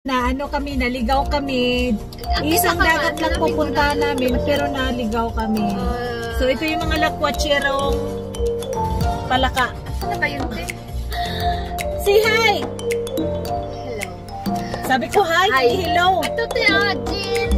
Na ano kami, naligaw kami. Isang dagat lang pupunta namin, pero naligaw kami. So ito yung mga lakwatserong palaka. Ano ba yun, te? Say hi! Hello. Sabi ko hi, Hi. hello. Ito, te, Jin.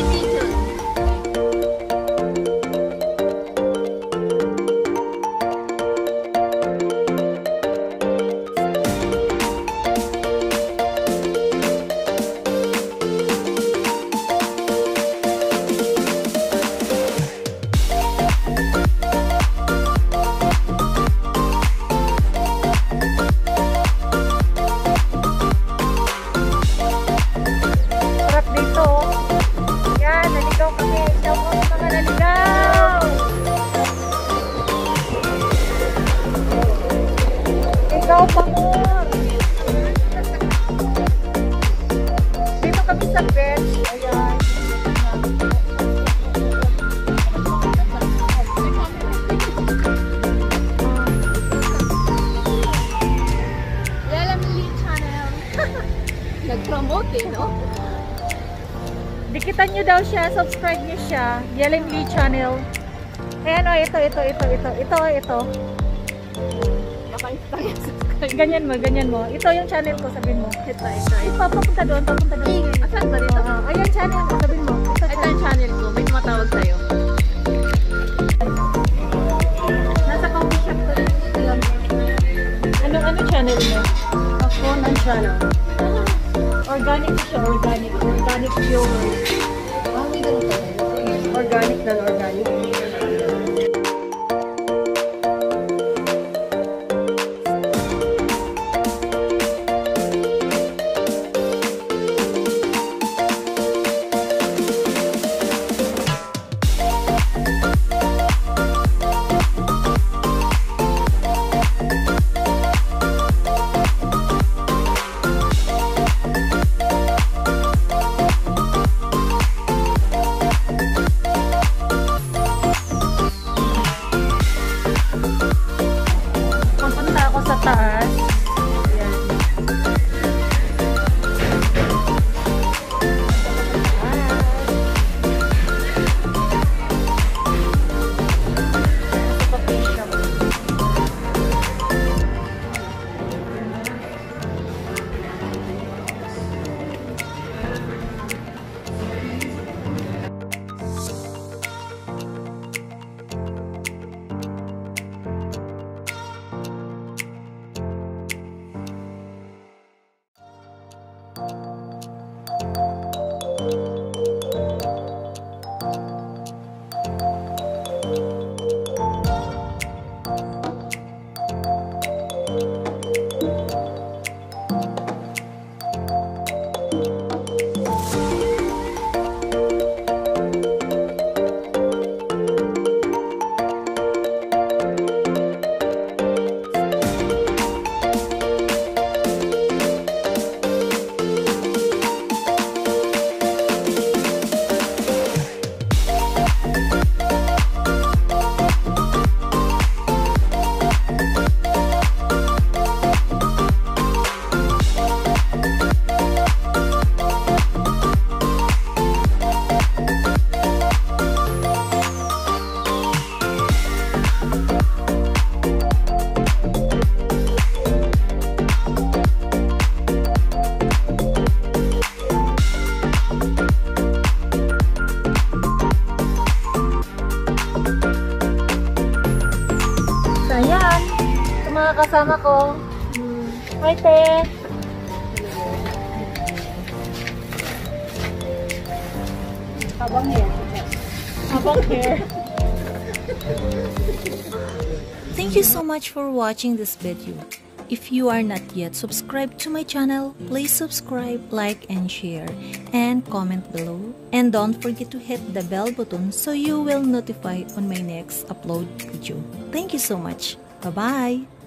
Dito kami sa beach. Ayan. Yelim Lee Channel. Nag-promote eh, no? Dikitan nyo daw siya. Subscribe nyo siya. Yelim Lee Channel. Ayan o, ito. Ganyan mo. Ito yung channel ko, sabihin mo. Ito. Papunta doon. Asan ba dito? Ayan channel mo, sabihin mo. Ito yung channel ko. May tumatawag sa'yo. Nasa coffee shop to. Ano channel mo? Ako ng channel. Organic siya, organic viewers. May ganito. Organic. Sa taas. Ayan. Kasama ko. Hi, te. Habang hair. Thank you so much for watching this video. If you are not yet subscribed to my channel, please subscribe, like, and share, and comment below. And don't forget to hit the bell button so you will notify on my next upload video. Thank you so much. Bye-bye.